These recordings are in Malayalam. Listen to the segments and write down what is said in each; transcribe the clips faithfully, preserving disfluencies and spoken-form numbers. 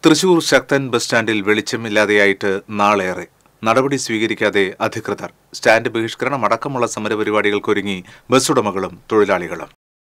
തൃശൂർ ശക്തൻ ബസ് സ്റ്റാൻഡിൽ വെളിച്ചമില്ലാതെയായിട്ട് നാളേറെ. നടപടി സ്വീകരിക്കാതെ അധികൃതർ. സ്റ്റാൻഡ് ബഹിഷ്കരണം അടക്കമുള്ള സമരപരിപാടികൾക്കൊരുങ്ങി ബസ് ഉടമകളും തൊഴിലാളികളും.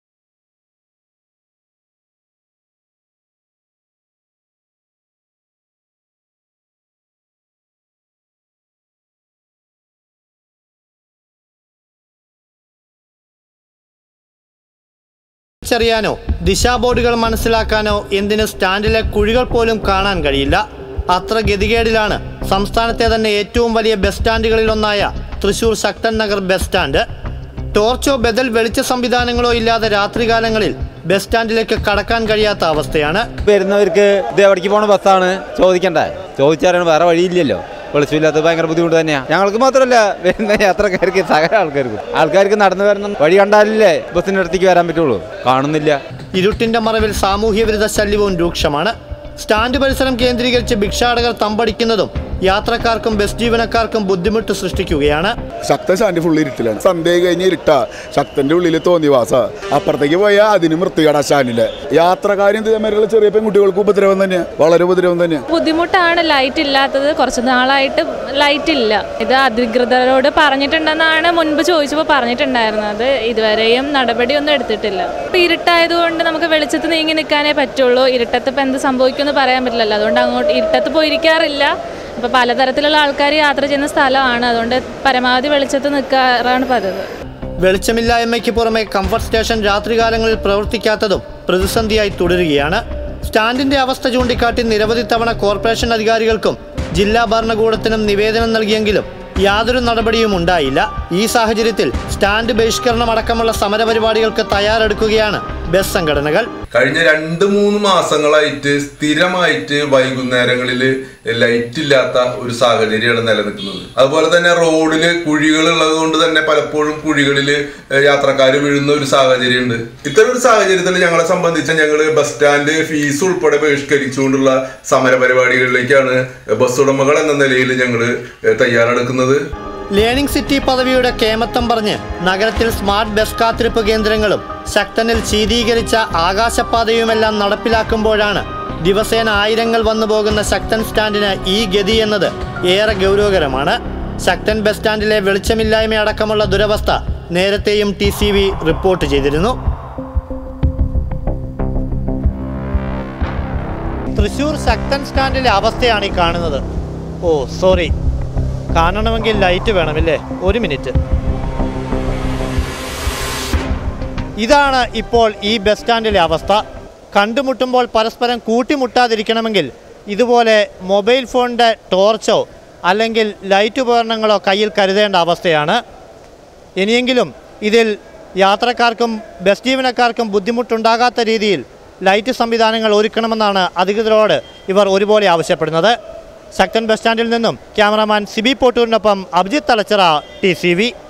അറിയാനോ ദിശാ ബോർഡുകൾ മനസ്സിലാക്കാനോ എന്തിന് സ്റ്റാൻഡിലെ കുഴികൾ പോലും കാണാൻ കഴിയില്ല. അത്ര ഗതികേടിലാണ് സംസ്ഥാനത്തെ തന്നെ ഏറ്റവും വലിയ ബസ് സ്റ്റാൻഡുകളിലൊന്നായ തൃശൂർ ശക്തൻ നഗർ ബസ് സ്റ്റാൻഡ്. ടോർച്ചോ ബദൽ വെളിച്ച സംവിധാനങ്ങളോ ഇല്ലാതെ രാത്രികാലങ്ങളിൽ ബസ് സ്റ്റാൻഡിലേക്ക് കടക്കാൻ കഴിയാത്ത അവസ്ഥയാണ്. വരുന്നവർക്ക് ഇത് എവിടേക്ക് പോണ ബസ്സാണ് ചോദിക്കണ്ടേ, ചോദിച്ചാൽ വേറെ വഴിയില്ലല്ലോ. വെളിച്ചമില്ലാത്ത ഭയങ്കര ബുദ്ധിമുട്ട് തന്നെയാണ്. ഞങ്ങൾക്ക് മാത്രമല്ല, വരുന്ന യാത്രക്കാർക്ക് സകല ആൾക്കാർക്കും ആൾക്കാർക്ക് നടന്നു വരുന്ന വഴി കണ്ടാലല്ലേ ബസ്സിൻ്റെ അടുത്തേക്ക് വരാൻ പറ്റുള്ളൂ. കാണുന്നില്ല. ഇരുട്ടിന്റെ മറവിൽ സാമൂഹ്യ വിരുദ്ധ ശല്യവും രൂക്ഷമാണ്. സ്റ്റാൻഡ് പരിസരം കേന്ദ്രീകരിച്ച് ഭിക്ഷാടകർ തമ്പടിക്കുന്നതും യാത്രക്കാർക്കും ബസ് ജീവനക്കാർക്കും ബുദ്ധിമുട്ട് സൃഷ്ടിക്കുകയാണ്. ശക്തൻ സ്റ്റാൻഡ് ഫുള്ള് ഇരുട്ടിലാണ്. സന്ധ്യ കഴിഞ്ഞ് ഇരുട്ടാ. ശക്തന്റെ ഉള്ളിൽ തോന്നിവാസ. അപ്പുറത്തേക്ക് പോയാൽ അതിന് വൃത്തികേടാ സ്റ്റാൻഡില്. യാത്രക്കാരും ഇതേമാതിരിയുള്ള ചെറിയ പെൺകുട്ടികൾക്ക് ഉപദ്രവം തന്നെയാണ്, വളരെ ഉപദ്രവം തന്നെയാണ്. ബുദ്ധിമുട്ടാണ് ലൈറ്റ് ഇല്ലാത്തത്. കുറച്ച് നാളായിട്ട് ലൈറ്റ് ഇല്ല. ഇത് അധികൃതരോട് പറഞ്ഞിട്ടുണ്ടെന്നാണ് മുൻപ് ചോദിച്ചപ്പോൾ പറഞ്ഞിട്ടുണ്ടായിരുന്നത്. ഇതുവരെയും നടപടിയൊന്നും എടുത്തിട്ടില്ല. ഇപ്പം ഇരുട്ടായതുകൊണ്ട് നമുക്ക് വെളിച്ചത്ത് നീങ്ങി നിൽക്കാനേ പറ്റുള്ളൂ. ഇരുട്ടത്ത് ഇപ്പം എന്ത് സംഭവിക്കുമെന്ന് പറയാൻ പറ്റില്ലല്ലോ. അതുകൊണ്ട് അങ്ങോട്ട് ഇരുട്ടത്ത് പോയിരിക്കാറില്ല. ഇപ്പോൾ പലതരത്തിലുള്ള ആൾക്കാർ യാത്ര ചെയ്യുന്ന സ്ഥലമാണ്. അതുകൊണ്ട് പരമാവധി വെളിച്ചത്ത് നിൽക്കാറാണ് പതിവ്. വെളിച്ചമില്ലായ്മയ്ക്ക് പുറമെ കംഫർട്ട് സ്റ്റേഷൻ രാത്രികാലങ്ങളിൽ പ്രവർത്തിക്കാത്തതും പ്രതിസന്ധിയായി തുടരുകയാണ്. സ്റ്റാൻഡിന്റെ അവസ്ഥ ചൂണ്ടിക്കാട്ടി നിരവധി തവണ കോർപ്പറേഷൻ അധികാരികൾക്കും ജില്ലാ ഭരണകൂടത്തിനും നിവേദനം നൽകിയെങ്കിലും യാതൊരു നടപടിയും ഉണ്ടായില്ല. ഈ സാഹചര്യത്തിൽ സ്റ്റാൻഡ് ബഹിഷ്കരണം അടക്കമുള്ള സമരപരിപാടികൾക്ക് തയ്യാറെടുക്കുകയാണ് ബസ് സംഘടനകൾ. കഴിഞ്ഞ രണ്ട് മൂന്ന് മാസങ്ങളായിട്ട് സ്ഥിരമായിട്ട് വൈകുന്നേരങ്ങളിൽ ലൈറ്റ് ഇല്ലാത്ത ഒരു സാഹചര്യമാണ് നിലനിൽക്കുന്നത്. അതുപോലെ തന്നെ റോഡിൽ കുഴികൾ ഉള്ളത് കൊണ്ട് തന്നെ പലപ്പോഴും കുഴികളിൽ യാത്രക്കാർ വീഴുന്ന ഒരു സാഹചര്യമുണ്ട്. ഇത്തരം ഒരു സാഹചര്യത്തിൽ ഞങ്ങളെ സംബന്ധിച്ച് ഞങ്ങൾ ബസ് സ്റ്റാൻഡ് ഫീസ് ഉൾപ്പെടെ ബഹിഷ്കരിച്ചുകൊണ്ടുള്ള സമരപരിപാടികളിലേക്കാണ് ബസ് ഉടമകൾ എന്ന നിലയിൽ ഞങ്ങൾ തയ്യാറെടുക്കുന്നത്. ലേണിംഗ് സിറ്റി പദവിയുടെ കേമത്തം പറഞ്ഞ് നഗരത്തിൽ സ്മാർട്ട് ബസ് കാത്തിരിപ്പ് കേന്ദ്രങ്ങളും ശക്തനിൽ ശീതീകരിച്ച ആകാശപാതയുമെല്ലാം നടപ്പിലാക്കുമ്പോഴാണ് ദിവസേന ആയിരങ്ങൾ വന്നു പോകുന്ന ശക്തൻ സ്റ്റാൻഡിന് ഈ ഗതി എന്നത് ഏറെ ഗൗരവകരമാണ്. ശക്തൻ ബസ് സ്റ്റാൻഡിലെ വെളിച്ചമില്ലായ്മ അടക്കമുള്ള ദുരവസ്ഥ നേരത്തെയും ടി സി വി റിപ്പോർട്ട് ചെയ്തിരുന്നു. തൃശൂർ ശക്തൻ സ്റ്റാൻഡിലെ അവസ്ഥയാണ് ഈ കാണുന്നത്. ഓ സോറി, കാണണമെങ്കിൽ ലൈറ്റ് വേണമില്ലേ? ഒരു മിനിറ്റ്. ഇതാണ് ഇപ്പോൾ ഈ ബസ് സ്റ്റാൻഡിലെ അവസ്ഥ. കണ്ടുമുട്ടുമ്പോൾ പരസ്പരം കൂട്ടിമുട്ടാതിരിക്കണമെങ്കിൽ ഇതുപോലെ മൊബൈൽ ഫോണിൻ്റെ ടോർച്ചോ അല്ലെങ്കിൽ ലൈറ്റ് ഉപകരണങ്ങളോ കയ്യിൽ കരുതേണ്ട അവസ്ഥയാണ്. ഇനിയെങ്കിലും ഇതിൽ യാത്രക്കാർക്കും ബസ് ജീവനക്കാർക്കും ബുദ്ധിമുട്ടുണ്ടാകാത്ത രീതിയിൽ ലൈറ്റ് സംവിധാനങ്ങൾ ഒരുക്കണമെന്നാണ് അധികൃതരോട് ഇവർ ഒരുപോലെ ആവശ്യപ്പെടുന്നത്. ശക്തൻ ബസ് സ്റ്റാൻഡിൽ നിന്നും ക്യാമറാമാൻ സിബി പോട്ടൂരിനൊപ്പം Abhijith Thalachira, T C V.